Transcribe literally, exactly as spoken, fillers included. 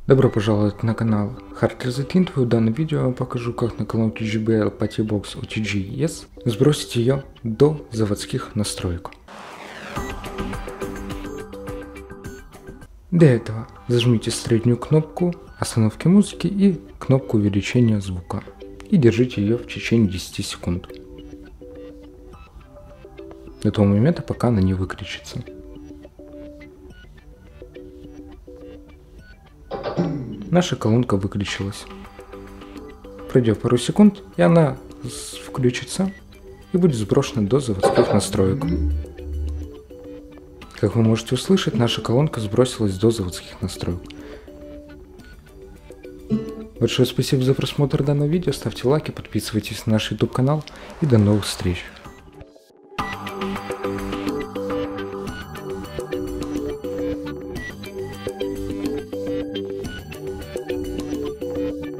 Добро пожаловать на канал Hard Reset Info. В данном видео я вам покажу, как на колонке джей би эл PaTiBox о ти джи и эс сбросить ее до заводских настроек. Для этого зажмите среднюю кнопку остановки музыки и кнопку увеличения звука и держите ее в течение десяти секунд. До того момента, пока она не выключится. Наша колонка выключилась. Пройдет пару секунд, и она включится и будет сброшена до заводских настроек. Как вы можете услышать, наша колонка сбросилась до заводских настроек. Большое спасибо за просмотр данного видео, ставьте лайки, подписывайтесь на наш YouTube канал и до новых встреч!